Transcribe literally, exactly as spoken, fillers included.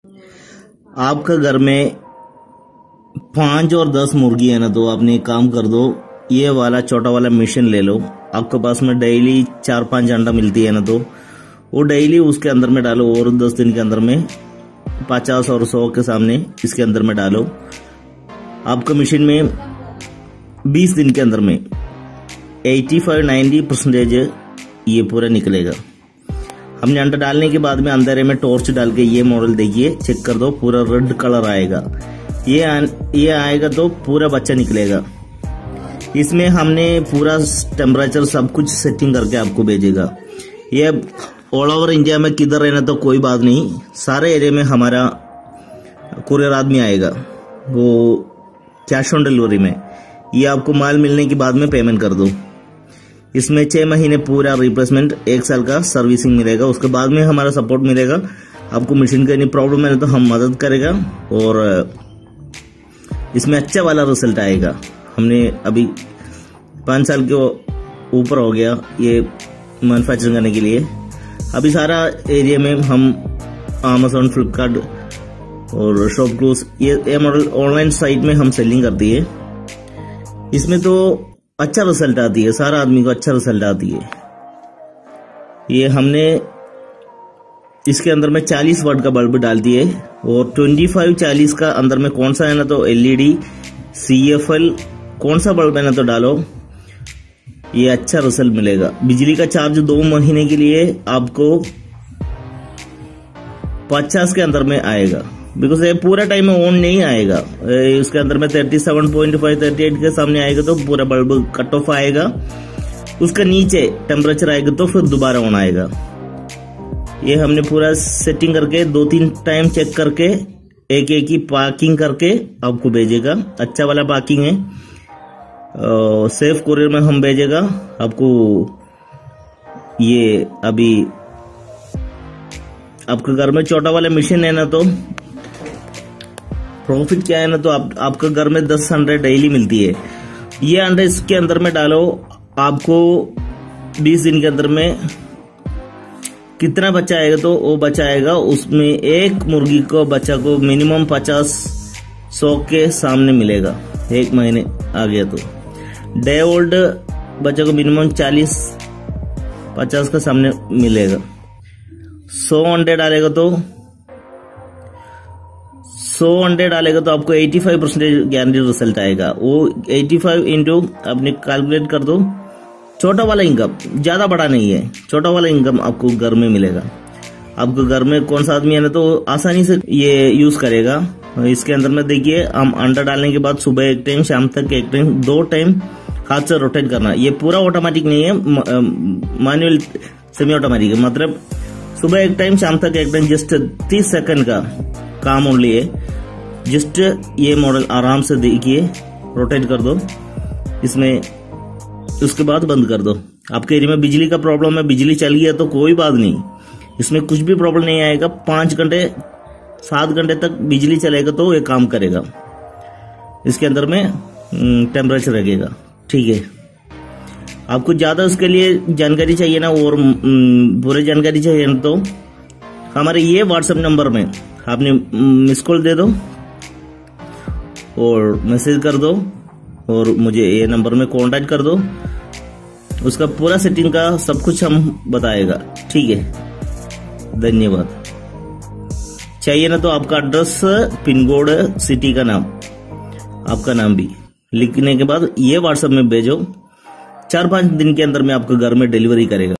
आपका घर में पांच और दस मुर्गी है ना, तो आपने एक काम कर दो, ये वाला छोटा वाला मशीन ले लो। आपके पास में डेली चार पांच अंडा मिलती है ना, तो वो डेली उसके अंदर में डालो और दस दिन के अंदर में पचास और सौ के सामने इसके अंदर में डालो। आपका मशीन में बीस दिन के अंदर में पचासी नब्बे परसेंटेज ये पूरा निकलेगा। हमने अंडा डालने के बाद में अंधेरे में टॉर्च डाल के ये मॉडल देखिए, चेक कर दो, पूरा रेड कलर आएगा। ये आ, ये आएगा तो पूरा बच्चा निकलेगा। इसमें हमने पूरा टेम्परेचर सब कुछ सेटिंग करके आपको भेजेगा। ये ऑल ओवर इंडिया में किधर रहना तो कोई बात नहीं, सारे एरिया में हमारा कुरियर आदमी आएगा, वो कैश ऑन डिलीवरी में। ये आपको माल मिलने के बाद में पेमेंट कर दो। इसमें छह महीने पूरा रिप्लेसमेंट, एक साल का सर्विसिंग मिलेगा। उसके बाद में हमारा सपोर्ट मिलेगा। आपको मशीन का नहीं प्रॉब्लम है तो हम मदद करेगा और इसमें अच्छा वाला रिजल्ट आएगा। हमने अभी पाँच साल के ऊपर हो गया ये मैन्युफैक्चरिंग करने के लिए। अभी सारा एरिया में हम अमेज़न, फ्लिपकार्ट और शॉपक्लूज ये, ये मॉडल ऑनलाइन साइट में हम सेलिंग करती है। इसमें तो अच्छा रिजल्ट आती है, सारा आदमी को अच्छा रिजल्ट आती है। ये हमने इसके अंदर में चालीस वाट का बल्ब डाल दिए और पच्चीस चालीस का अंदर में कौन सा है ना तो एलईडी, सीएफएल कौन सा बल्ब है ना तो डालो, ये अच्छा रिजल्ट मिलेगा। बिजली का चार्ज दो महीने के लिए आपको पचास के अंदर में आएगा, बिकॉज ये पूरा टाइम में ऑन नहीं आएगा। उसके अंदर में सैंतीस पॉइंट पाँच, अड़तीस के सामने आएगा तो पूरा बल्ब कट ऑफ आएगा। उसका नीचे टेम्परेचर आएगा तो फिर दोबारा ऑन आएगा। ये हमने पूरा सेटिंग करके दो तीन टाइम चेक करके एक एक ही पैकिंग करके आपको भेजेगा। अच्छा वाला पैकिंग है, सेफ कुरियर में हम भेजेगा आपको। ये अभी आपके घर में छोटा वाला मशीन है ना, तो प्रॉफिट क्या है ना, तो आप, आपके घर में दस अंडे डेली मिलती है। ये अंडे इसके अंदर में डालो, आपको बीस दिन के अंदर में कितना बच्चा आएगा तो वो बच्चा आएगा। उसमें एक मुर्गी को बच्चा को मिनिमम पचास सौ के सामने मिलेगा। एक महीने आ गया तो डे ओल्ड बच्चा को मिनिमम चालीस पचास का सामने मिलेगा। सौ अंडे डालेगा तो सौ अंडे डालेगा तो आपको पचासी परसेंटेज गारंटी रिजल्ट आएगा। वो पचासी इंटू आपने कैलकुलेट कर दो। छोटा वाला इनकम, ज्यादा बड़ा नहीं है, छोटा वाला इनकम आपको घर में मिलेगा। आपको घर में कौन सा आदमी है ना तो आसानी से ये यूज करेगा। इसके अंदर में देखिए, हम अंडा डालने के बाद सुबह एक टाइम, शाम तक एक टाइम, दो टाइम हाथ से रोटेट करना। ये पूरा ऑटोमेटिक नहीं है, मैनुअल सेमी ऑटोमेटिक है। मतलब सुबह एक टाइम, शाम तक एक टाइम, जस्ट तीस सेकंड का काम ओनली है। जस्ट ये मॉडल आराम से देखिए, रोटेट कर दो इसमें, उसके बाद बंद कर दो। आपके एरिया में बिजली का प्रॉब्लम है, बिजली चल गया तो कोई बात नहीं, इसमें कुछ भी प्रॉब्लम नहीं आएगा। पांच घंटे सात घंटे तक बिजली चलेगा तो ये काम करेगा। इसके अंदर में टेम्परेचर लगेगा, ठीक है। आपको ज्यादा उसके लिए जानकारी चाहिए ना और पूरी जानकारी चाहिए ना तो हमारे ये व्हाट्सएप नंबर में आपने मिस कॉल दे दो और मैसेज कर दो और मुझे ये नंबर में कांटेक्ट कर दो। उसका पूरा सेटिंग का सब कुछ हम बताएगा, ठीक है। धन्यवाद। चाहिए ना तो आपका एड्रेस, पिन कोड, सिटी का नाम, आपका नाम भी लिखने के बाद ये व्हाट्सएप में भेजो। चार पांच दिन के अंदर में आपके घर में डिलीवरी करेगा।